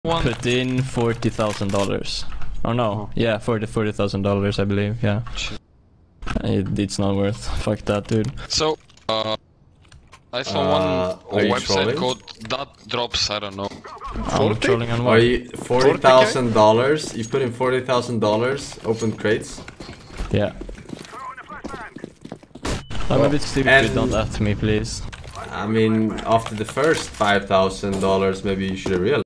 Put in $40,000. Oh no, yeah, $40,000 I believe, yeah. It's not worth. Fuck that, dude. So, I saw one website trolling? called that drops, I don't know. I'm trolling on Are what? you $40,000? You put in $40,000, open crates. Yeah. I'm a bit stupid, don't at me, please. I mean, after the first $5,000, maybe you should have realized.